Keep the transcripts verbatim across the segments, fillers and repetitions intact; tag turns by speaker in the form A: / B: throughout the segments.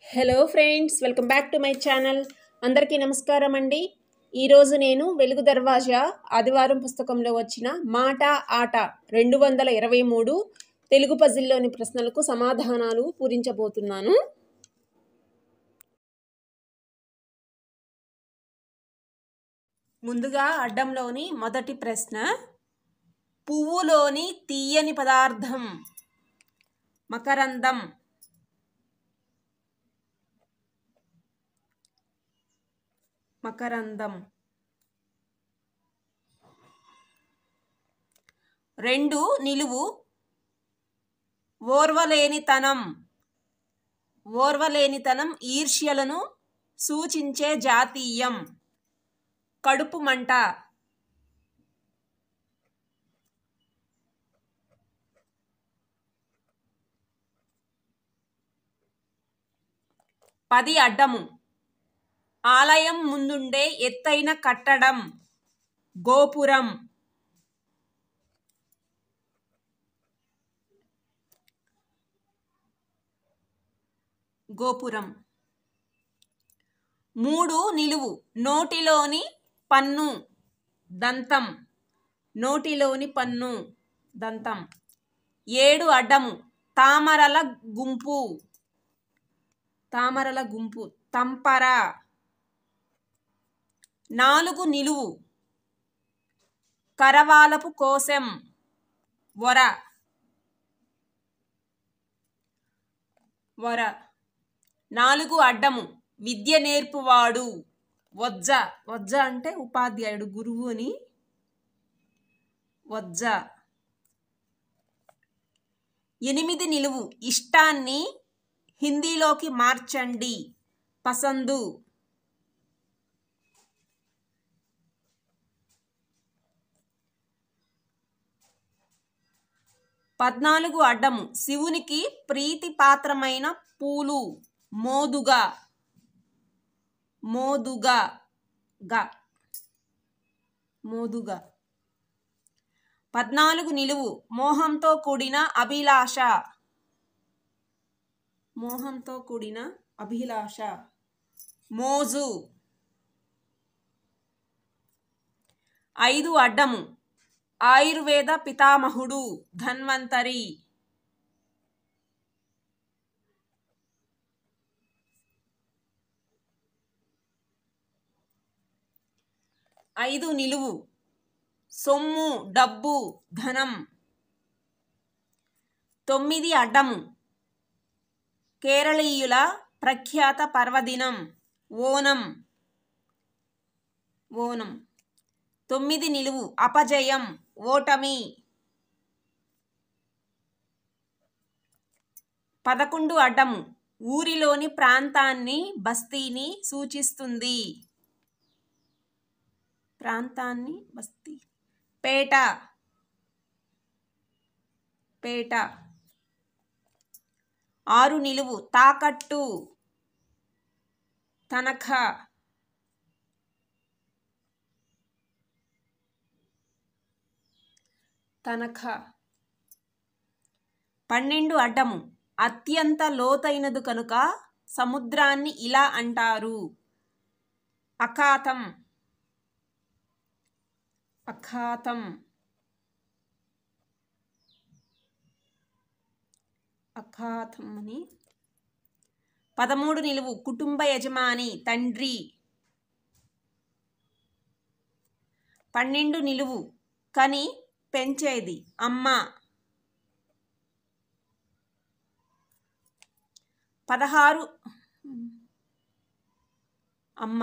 A: Hello friends, welcome back to my channel. అందరికీ నమస్కారం అండి. ఈరోజు నేను వెలుగు దర్వాజా ఆదివారం పుస్తకంలో వచ్చిన మాట ఆట రెండు వందల ఇరవై మూడు తెలుగు పజిల్లోని ప్రశ్నలకు సమాధానాలు పూరించబోతున్నాను. ముందుగా అడ్డంలోని మొదటి ప్రశ్న, పువ్వులోని తీయని పదార్థం మకరందం. మకరందం. రెండు, నిలువు. ఓర్వలేనితనం. ఓర్వలేనితనం ఈర్ష్యలను సూచించే జాతీయం. కడుపు మంట. పది, అడ్డము. ఆలయం ముందుండే ఎత్తైన కట్టడం గోపురం. గోపురం. మూడు, నిలువు. నోటిలోని పన్ను దంతం. నోటిలోని పన్ను దంతం. ఏడు, అడ్డము. తామరల గుంపు. తామరల గుంపు తంపర. నాలుగు, నిలువు. కరవాలపు కోశం వర. వర. నాలుగు, అడ్డము. విద్య నేర్పువాడు వజ్జ. వజ్జ అంటే ఉపాధ్యాయుడు, గురువు అని. వజ్జ. ఎనిమిది, నిలువు. ఇష్టాన్ని హిందీలోకి మార్చండి పసందు. పద్నాలుగు, అడ్డము. శివునికి ప్రీతి పాత్రమైన పూలు మోదుగా. మోదుగా. గా. మోదుగా. పద్నాలుగు, నిలువు. మోహంతో కూడిన అభిలాష. మోహంతో కూడిన అభిలాష మోజు. ఐదు, అడ్డము. ఆయుర్వేద పితామహుడు ధన్వంతరి. ఐదు, నిలువు. సొమ్ము డబ్బు ధనం. తొమ్మిది, అడ్డము. కేరళీయుల ప్రఖ్యాత పర్వదినం ఓనం. ఓనం. తొమ్మిది, నిలువు. అపజయం ఓటమి. పదకొండు, అడ్డము. ఊరిలోని ప్రాంతాన్ని బస్తీని సూచిస్తుంది. ప్రాంతాన్ని బస్తీ. పేట. పేట. ఆరు, నిలువు. తాకట్టు తనఖా. తనఖా. పన్నెండు, అడ్డము. అత్యంత లోతైనది కనుక సముద్రాన్ని ఇలా అంటారు అఖాతం. అఖాతం. అఖాతం అని. పదమూడు, నిలువు. కుటుంబ యజమాని తండ్రి. పన్నెండు, నిలువు. కని పెంచేది అమ్మ. పదహారు, అమ్మ.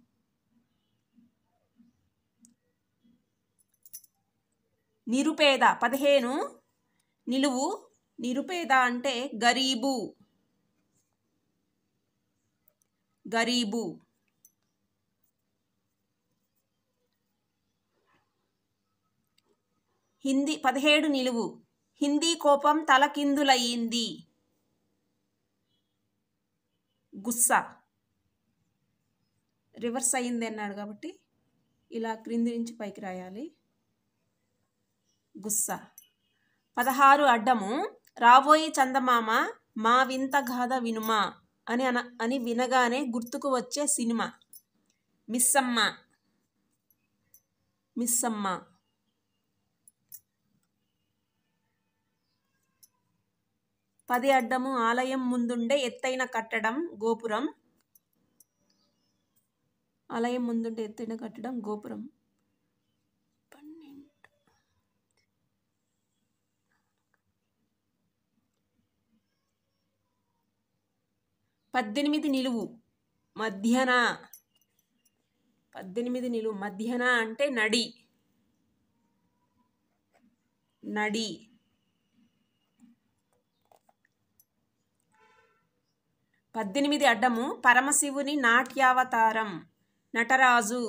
A: నిరుపేద. పదిహేను, నిలువు. నిరుపేద అంటే గరీబు. గరీబు. హిందీ. పదిహేడు, నిలువు. హిందీ కోపం తలకిందులయ్యింది గుస్సా. రివర్స్ అయ్యింది అన్నాడు కాబట్టి ఇలా క్రింది నుంచి పైకి రాయాలి. గుస్సా. పదహారు, అడ్డము. రాబోయి చందమామ మా వింత గాథ వినుమా అని అన అని వినగానే గుర్తుకు వచ్చే సినిమా. మిస్సమ్మ. మిస్సమ్మ. పది అడ్డము ఆలయం ముందుండే ఎత్తైన కట్టడం గోపురం. ఆలయం ముందుండే ఎత్తైన కట్టడం గోపురం. పద్దెనిమిది నిలువు మధ్యన. పద్దెనిమిది నిలువు మధ్యన అంటే నడి. నడి. పద్దెనిమిది అడ్డము పరమశివుని నాట్యావతారం. నటరాజు.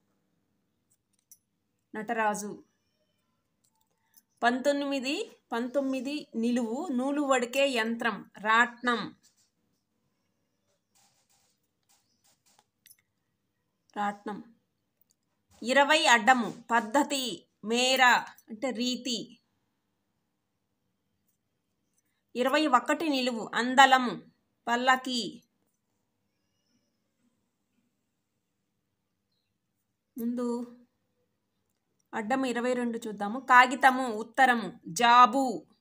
A: నటరాజు. పంతొమ్మిది పంతొమ్మిది నిలువు నూలు వడికే యంత్రం. రాట్నం. రాట్నం. ఇరవై అడ్డము పద్ధతి. మేర అంటే రీతి. ఇరవై ఒకటి నిలువు అందలం. పల్లకి. ముందు అడ్డము ఇరవై రెండు చూద్దాము. కాగితము. ఉత్తరము. జాబు.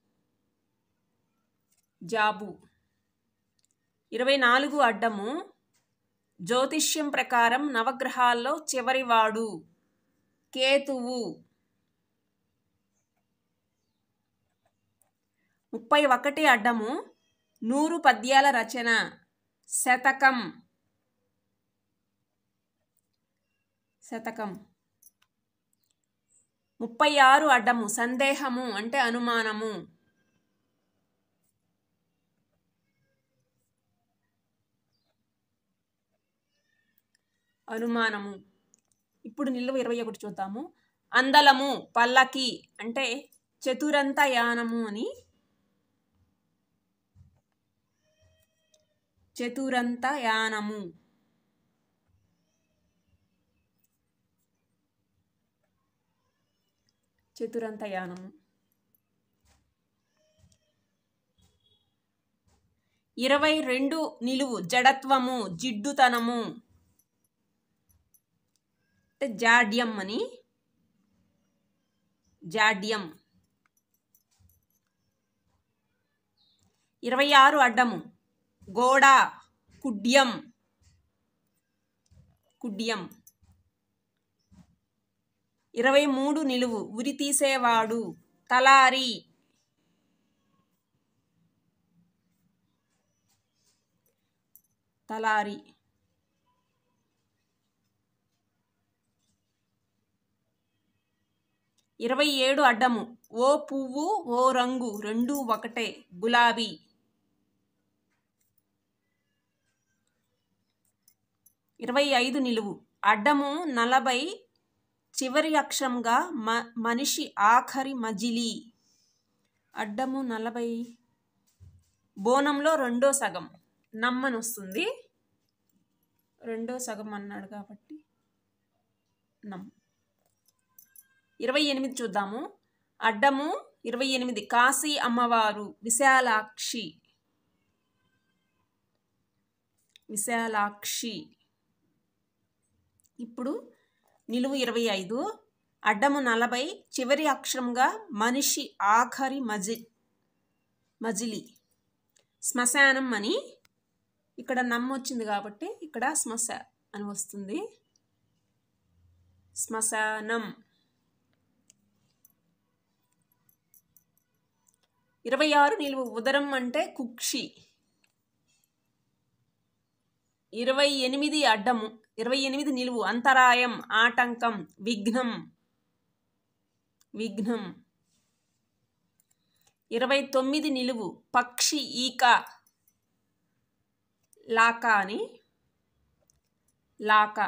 A: జాబు. ఇరవై నాలుగు అడ్డము జ్యోతిష్యం ప్రకారం నవగ్రహాల్లో చివరివాడు. కేతువు. ముప్పై ఒకటి అడ్డము నూరు పద్యాల రచన. శతకం. శతకం. ముప్పై ఆరు అడ్డము సందేహము అంటే అనుమానము. అనుమానము. ఇప్పుడు నిలువు ఇరవై ఒకటి చూద్దాము. అందలము. పల్లకి అంటే చతురంత యానము అని. చతురంత యానము. చతురంత యానము. ఇరవై రెండు నిలువు జడత్వము. జిడ్డుతనము అంటే జాడ్యం అని. జాడ్యం. ఇరవై ఆరు అడ్డము గోడ. కుడ్యం. కుడ్యం. ఇరవై మూడు నిలువు ఉరి తీసేవాడు. తలారి. తలారి. ఇరవై ఏడు అడ్డము ఓ పువ్వు ఓ రంగు రెండు ఒకటే. గులాబీ. ఇరవై ఐదు నిలువు అడ్డము నలభై చివరి అక్షరంగా మ మనిషి ఆఖరి మజిలీ. అడ్డము నలభై బోనంలో రెండో సగం. నమ్మని వస్తుంది. రెండో సగం అన్నాడు కాబట్టి నమ్. ఇరవై ఎనిమిది చూద్దాము. అడ్డము ఇరవై ఎనిమిది కాశీ అమ్మవారు. విశాలాక్షి. విశాలాక్షి. ఇప్పుడు నిలువు ఇరవై ఐదు అడ్డము నలభై చివరి అక్షరంగా మనిషి ఆఖరి మజి మజిలి. శ్మశానం అని. ఇక్కడ నమ్మ వచ్చింది కాబట్టి ఇక్కడ శ్మశ అని వస్తుంది. శ్మశానం. ఇరవై ఆరు నిలువు ఉదరం అంటే కుక్షి. ఇరవై ఎనిమిది అడ్డము ఇరవై ఎనిమిది నిలువు అంతరాయం. ఆటంకం. విఘ్నం. విఘ్నం. ఇరవై తొమ్మిది నిలువు పక్షి. ఈక. లాక అని. లాక.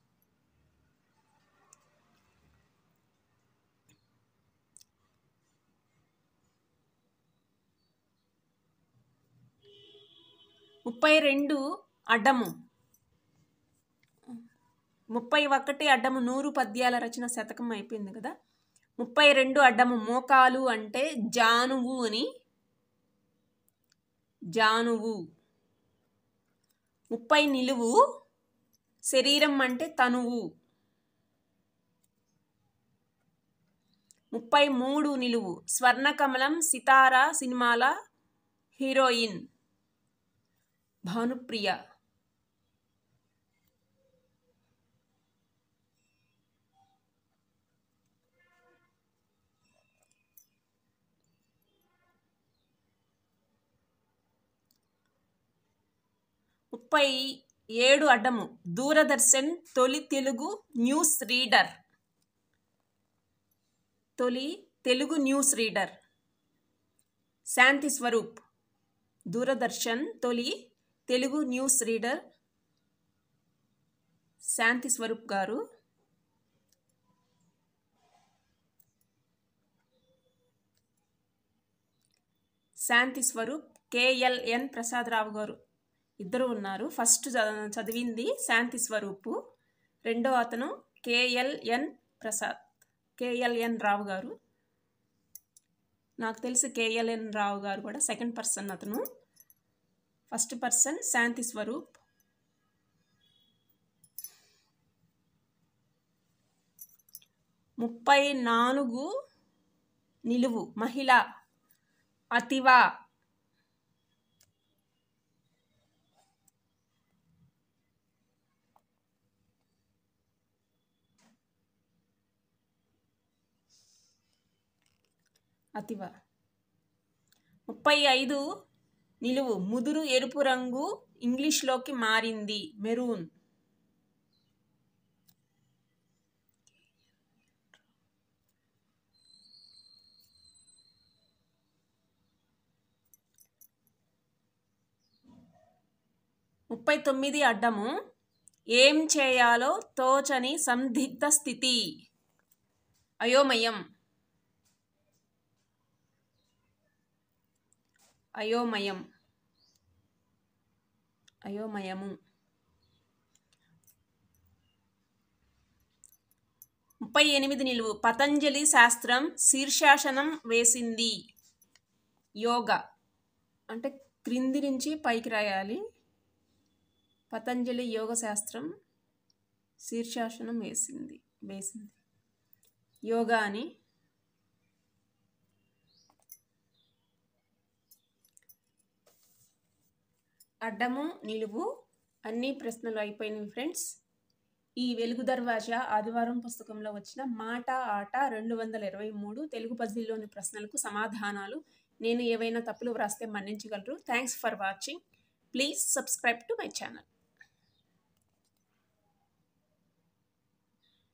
A: ముప్పై రెండు అడ్డము ముప్పై ఒకటి అడ్డము నూరు పద్యాల రచన. శతకం అయిపోయింది కదా. ముప్పై రెండు అడ్డము మోకాలు అంటే జానువు అని. జానువు. ముప్పై నిలువు, శరీరం అంటే తనువు. ముప్పై మూడు నిలువు, స్వర్ణకమలం సితారా సినిమాల హీరోయిన్ భానుప్రియ. ముప్పై ఏడు అడ్డము, దూరదర్శన్ తొలి తెలుగు న్యూస్ రీడర్. తొలి తెలుగు న్యూస్ రీడర్ శాంతి స్వరూప్. దూరదర్శన్ తొలి తెలుగు న్యూస్ రీడర్ శాంతి స్వరూప్ గారు. శాంతి స్వరూప్ కేఎల్ఎన్ ప్రసాదరావు గారు ఇద్దరు ఉన్నారు. ఫస్ట్ చదివింది శాంతి స్వరూపు, రెండో అతను కేఎల్ఎన్ ప్రసాద్ కేఎల్ఎన్ రావు గారు. నాకు తెలిసి కేఎల్ఎన్ రావు గారు కూడా సెకండ్ పర్సన్ అతను. First person Shanti Swaroop. ముప్పై నాలుగు నిలువు, మహిళ అతివా. అతివ. ముప్పై ఐదు నిలువు, ముదురు ఎరుపు రంగు ఇంగ్లీష్లోకి మారింది, మెరూన్. ముప్పై తొమ్మిది అడ్డము, ఏం చేయాలో తోచని సందిగ్ధ స్థితి, అయోమయం. అయోమయం అయోమయము. ముప్పై ఎనిమిది నిలువు, పతంజలి శాస్త్రం శీర్షాసనం వేసింది, యోగా. అంటే క్రింది నుంచి పైకి రాయాలి. పతంజలి యోగ శాస్త్రం శీర్షాసనం వేసింది వేసింది యోగా అని. అడ్డము నిలువు అన్ని ప్రశ్నలు అయిపోయినాయి ఫ్రెండ్స్. ఈ వెలుగు దర్వాజా ఆదివారం పుస్తకంలో వచ్చిన మాట ఆట రెండు వందల ఇరవై మూడు తెలుగు పజిల్లోని ప్రశ్నలకు సమాధానాలు. నేను ఏవైనా తప్పులు వ్రాస్తే మన్నించగలరు. Thanks for watching. Please subscribe to my channel.